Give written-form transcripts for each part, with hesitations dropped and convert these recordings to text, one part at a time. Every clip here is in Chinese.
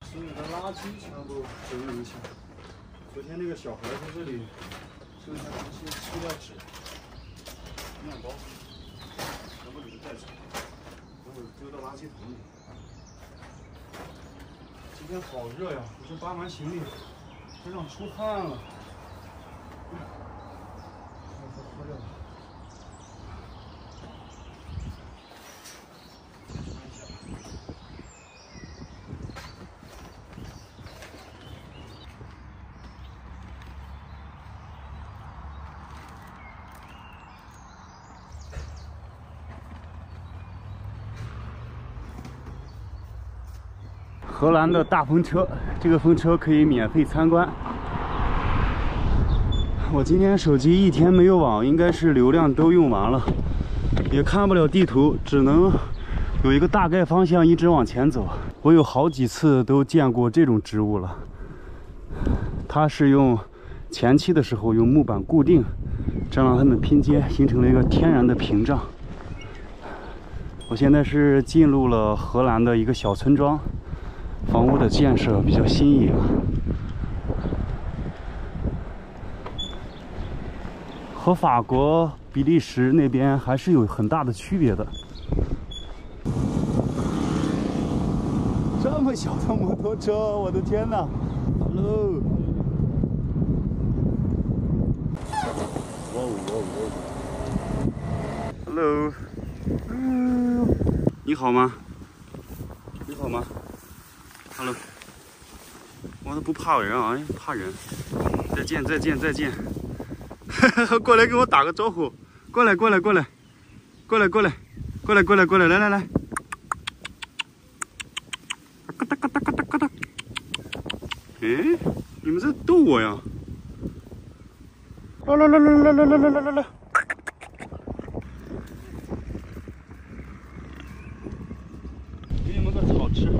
所有的垃圾全部整理一下。昨天那个小孩在这里剩下的一些塑料纸、面包，全部给他带走，等会儿丢到垃圾桶里。今天好热呀！我这搬完行李，身上出汗了。喝热了。 荷兰的大风车，这个风车可以免费参观。我今天手机一天没有网，应该是流量都用完了，也看不了地图，只能有一个大概方向，一直往前走。我有好几次都见过这种植物了，它是用前期的时候用木板固定，这样让它们拼接，形成了一个天然的屏障。我现在是进入了荷兰的一个小村庄。 房屋的建设比较新颖，和法国、比利时那边还是有很大的区别的。这么小的摩托车，我的天哪 ！Hello， Hello， 你好吗？你好吗？ Hello， 我都不怕人啊，怕人。再见，再见，再见。过来给我打个招呼。过来，过来，过来，过来，过来，过来，过来，过来，来来来。咯哒咯哒咯哒咯哒。哎，你们在逗我呀？来来来来来来来来来来。给你们个草吃。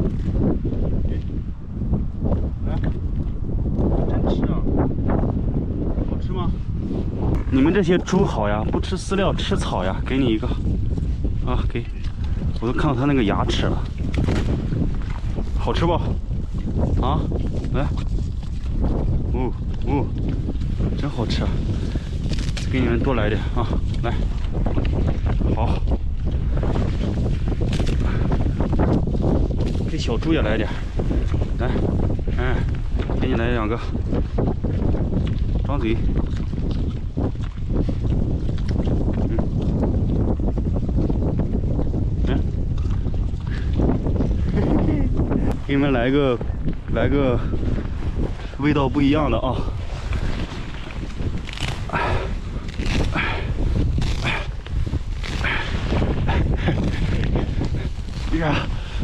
你们这些猪好呀，不吃饲料吃草呀，给你一个，啊，给，我都看到它那个牙齿了，好吃不？啊，来，哦哦，真好吃，给你们多来点啊，来，好，给小猪也来点，来，哎，给你来2个，张嘴。 给你们来个味道不一样的啊！呀，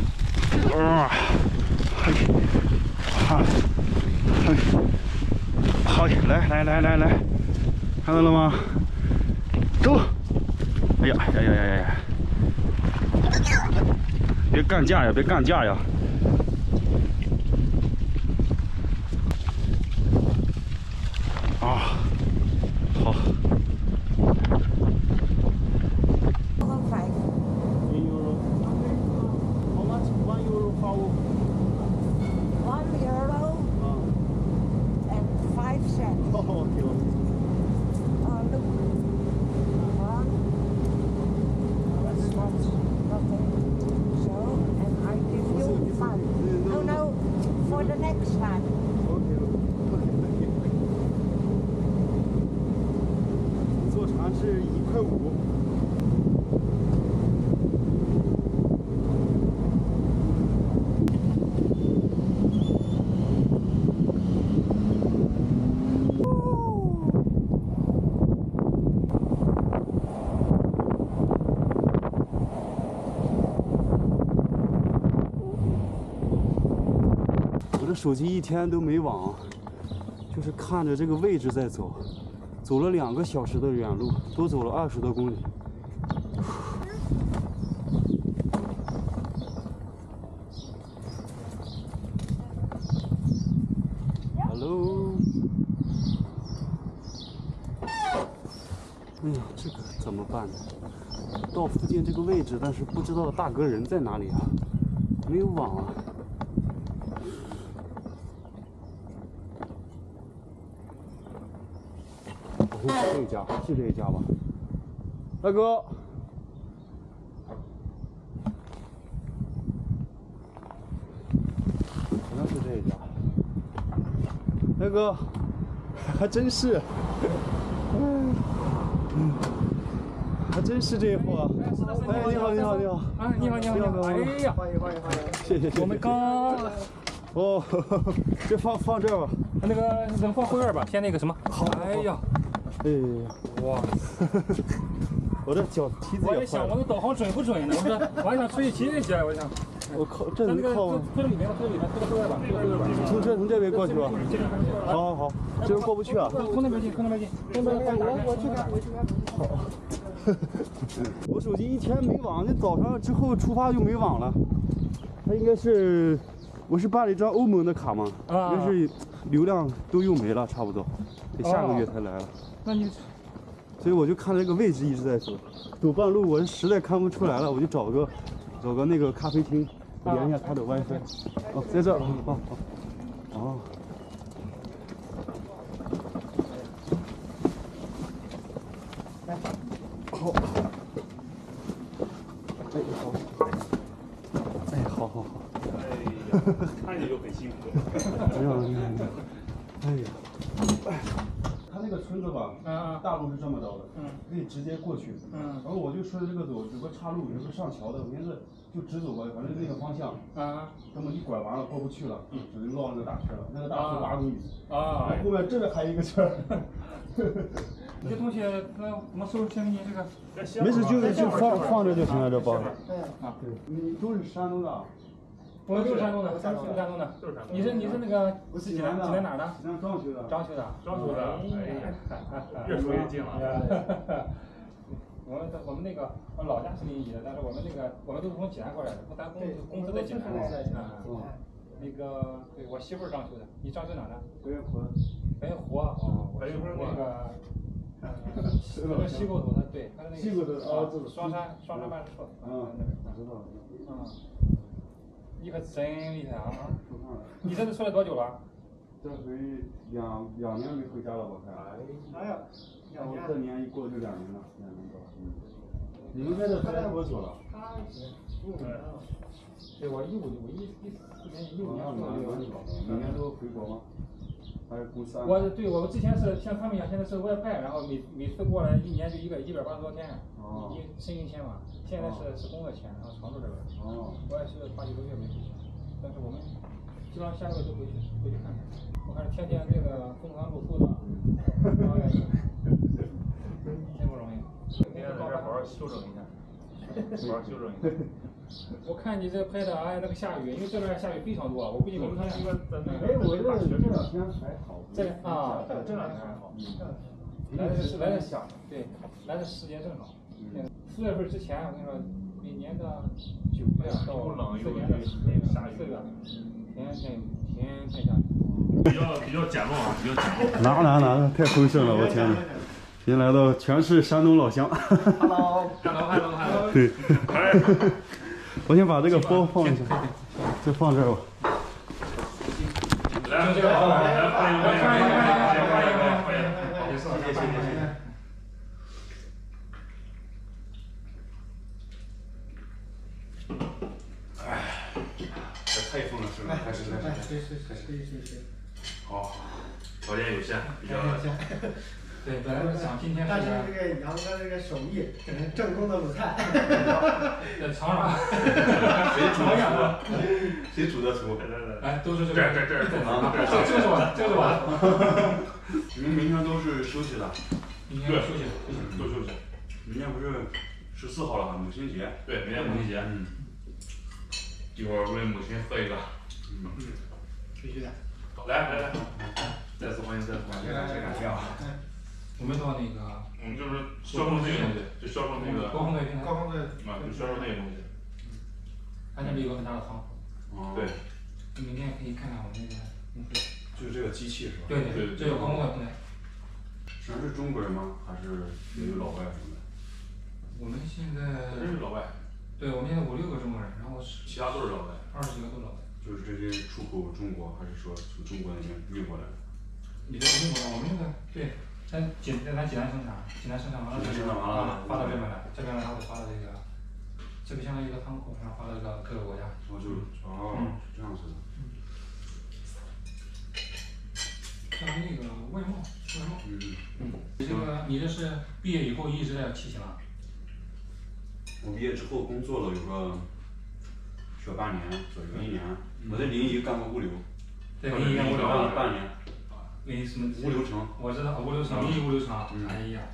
好，来来来来来，看到了吗？走！哎呀呀呀呀呀！别干架呀！别干架呀！ 啊，好。坐船是1块5。我的手机一天都没网，就是看着这个位置在走。 走了2个小时的远路，多走了20多公里。Hello， 哎呀，这个怎么办呢？到附近这个位置，但是不知道大哥人在哪里啊？没有网啊。 我找这一家，是这一家吧？大哥，好像是这一家。大哥，还真是，还真是这一户啊！哎，你好，你好，你好！ 啊，你好，你好，你好！哎呀， 欢迎，谢谢，谢谢。 我们刚哦，这放这儿吧。 那个能放后院吧？先那个什么？好。哎呀， 哎， 哇！ 我这脚蹄子也坏了。 我也想，我这导航准不准呢？我说，我还想出去骑骑去，我想。 我靠，这能靠吗？ 推到里面吧，推到里面，推到后院吧，推到后院吧。 从这边过去吧。好好好，这边过不去啊。 从那边进，从那边进。我去看，我去看。 好。我手机一天没网，那早上之后出发就没网了。它应该是，我是办了一张欧盟的卡嘛，应该是流量都用没了，差不多，得下个月才来了。 那你， 所以我就看这个位置一直在走，走半路我实在看不出来了，我就找个那个咖啡厅，连一下它的 WiFi。哦，在这儿，好，哦。好，哎好，哎好好好， 哎呀，看着就很辛苦。 哎呀，他那个村子吧，大路是这么着的，可以直接过去，然后我就顺着这个走，有个岔路，有个上桥的，我寻思就直走吧，反正那个方向，根本一拐完了过不去了，只能绕那个大圈了，那个大圈8公里，后面这边还有一个圈。 你这东西那怎么收？先给你这个。 没事，就放着就行了，这包。对，你都是山东的。 我就是山东的，山东的。你是那个济南哪儿的？ 济南章丘的。 章丘的。 哎呀，越说越近了。 我们那个老家是临沂的，但是我们都是从济南过来的，咱公司在济南。那个，对我媳妇儿章丘的，你章丘哪的？ 白云湖。 白云湖啊，哦，我媳妇儿那个。那个西沟头的，对，他是那个西沟头啊，双山办事处。 我知道。 你可真厉害啊！你这出来多久了？ 这回两年没回家了，我看。哎呀，我这年一过就2年了，2年多。你们在这待多久了？ 对，我15年15年。 每年都回国吗？还是公司？ 我之前是像他们一样，现在是外派，然后每次过来1年就180多天，申请签嘛。现在是工作签，然后常住这边。我也是8、9个月没回去，但是我们基本上下个月都回去看看。我看天天这个风餐露宿的，真不容易。 明天在这好好休整一下，好好休整一下。 我看你这拍的，哎，那个下雨，因为这边下雨非常多，我估计你们看。 哎，我这2天还好。 这2天还好。来的下， 对，来的时间正好。4月份之前，我跟你说，每年的9月到4年的4月，天下雨。 比较简陋啊，比较简陋。 哪，太丰盛了，我天哪！今天来到全是山东老乡。 Hello。 对。我先把这个包放一下，就放这儿吧。 来，欢迎。谢谢。哎，这太疯了，是吧？开始。好，条件有限，比较。 对，本来是想今天。 但是这个杨哥这个手艺，正宗的鲁菜。 在尝尝。 谁煮的厨？ 哎，都是这。 这就是我。 你们明天都是休息的？ 明天休息， 都休息。 明天不是14号了吗？母亲节。 对，明天母亲节。一会儿为母亲喝一个。 必须的。 来，再次欢迎。 感谢啊。 我们到那个， 我们就是销售这个东西，就销售那个高峰队就销售那个东西。 他那里有个很大的仓库。 对。 你明天可以看看我们那个公司。 就是这个机器是吧？ 对，这有高峰队。 全是中国人吗？还是也有老外什么的？ 我们现在。 真是老外。 对，我们现在5、6个中国人，然后其他都是老外 ，20几个都是老外。 就是这些出口中国，还是说从中国那边运过来的？ 你这运过来，我们那个对， 在咱济南生产，济南生产完了，发到这边来，这边然后发到这个相当于一个仓库，然后发到各个国家。 这样子的。 相当于那个外贸。你这是毕业以后一直在骑行啊？ 我毕业之后工作了有个小半年左右，1年。我在临沂干过物流。 在临沂干物流干了半年。 临沂什么？ 物流城。 我知道物流城，临沂物流城。哎呀。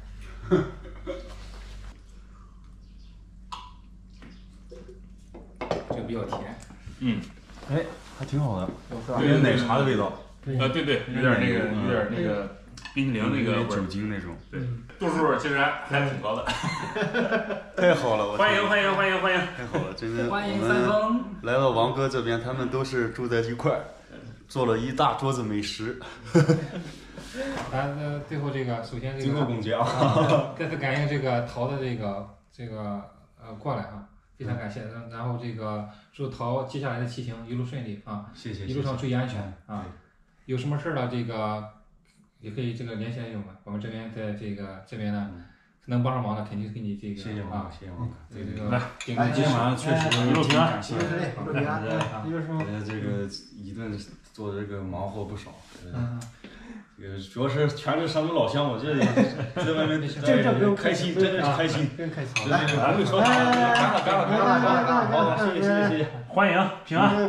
这个比较甜。 哎，还挺好的， 有点奶茶的味道。 对，有点那个冰淇淋那个味儿， 酒精那种。 对，度数其实还挺高的。 太好了， 欢迎！ 太好了，真的。 欢迎三丰。 来到王哥这边，他们都是住在一块儿，做了一大桌子美食。 咱最后这个，首先这个。 最后总结啊。 再次感谢这个陶的这个过来啊。非常感谢，然后这个祝陶接下来的骑行一路顺利啊！ 谢谢， 一路上注意安全啊！有什么事儿了，这个也可以联系我们，我们这边在这边呢，能帮上忙的肯定给你这个谢谢王哥，谢谢王哥。 对这个， 今天晚上确实挺感谢大家这个一顿做这个忙活不少。主要是全是山东老乡，我这在外面开心，真的是开心， 真开心。 不会说啥，干了，好，谢谢， 欢迎平安。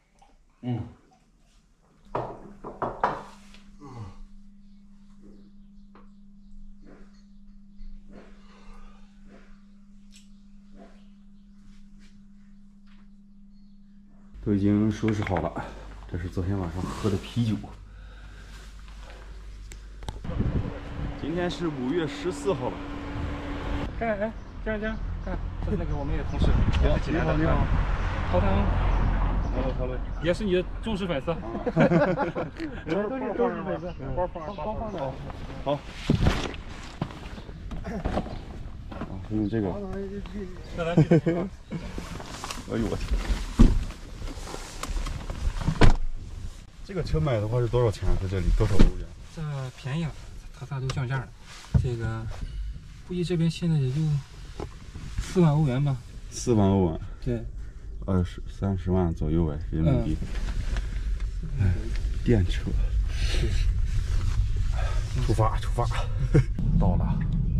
都已经收拾好了，这是昨天晚上喝的啤酒。今天是5月14号了。 看，哎，这样，看，这是那个我们的同事，也是济南的，你好，陶唐，也是你的忠实粉丝，都是忠实粉丝，包放的， 好。用这个。哎呦我天！这个车买的话是多少钱？在这里多少欧元？ 这便宜了，它仨都降价了。这个估计这边现在也就4万欧元吧。 4万欧元。 对。 30万左右哎，人民币。电车。 对。 出发！到了。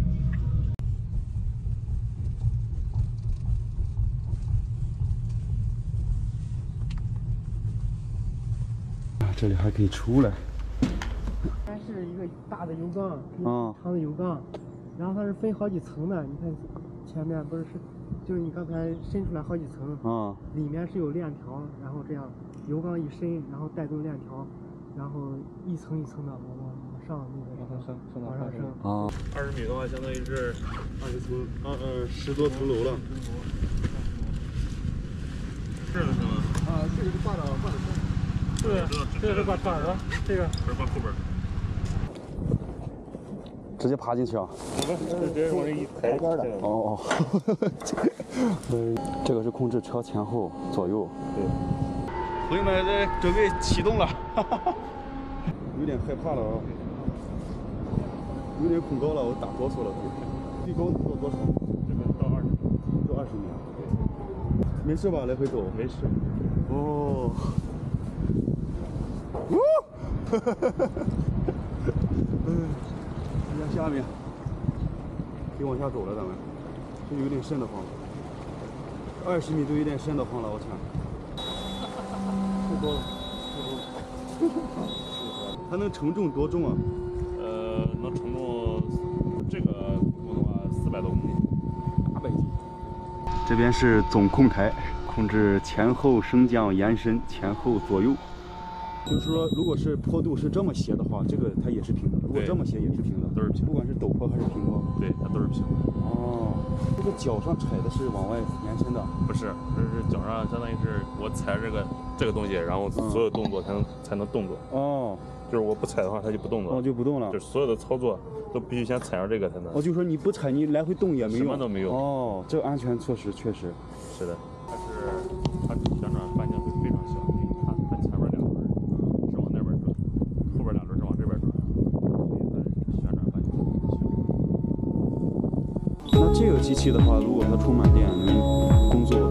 这里还可以出来。 它是一个大的油缸，长的油缸，然后它是分好几层的。你看前面不是就是你刚才伸出来好几层，里面是有链条，然后这样油缸一伸，然后带动链条，然后一层一层的往上往上升。 20米的话，相当于是 20层，10多层楼了。 这个是吗？ 这个是挂的车。 对，这个是挂车耳，这个不是挂后边。 直接爬进去啊？ 直接往这一抬。 哦。这个是控制车前后左右。对。朋友们，这准备启动了，有点害怕了啊，有点恐高了，我打哆嗦了。最高能到多少？ 这个到20米。 到20米。对。没事吧？来回走。 没事。 哦。在下面，别往下走了，咱们就有点瘆得慌。20米都有点瘆得慌了，我天！太多了，它能承重多重啊？ 能承重这个的话400多公斤 ，800斤。这边是总控台，控制前后升降延伸，前后左右。就是说，如果是坡度是这么斜的话，这个它也是平的；如果这么斜也是平的， 都是平， 不管是陡坡还是平坡。 对，它都是平的。 哦，这个脚上踩的是往外延伸的？ 不是，这是脚上相当于是我踩这个东西，然后所有动作才能动作。 哦， 就是我不踩的话，它就不动作。 哦，就不动了。 就是所有的操作都必须先踩上这个才能。 哦，就是说你不踩，你来回动也没用。 什么都没用。 哦，这安全措施确实。 是的，它旋转半径会非常小。你看，它前面2轮是往那边转，后边2轮是往这边转，所以它旋转半径机器的话，如果它充满电，能工作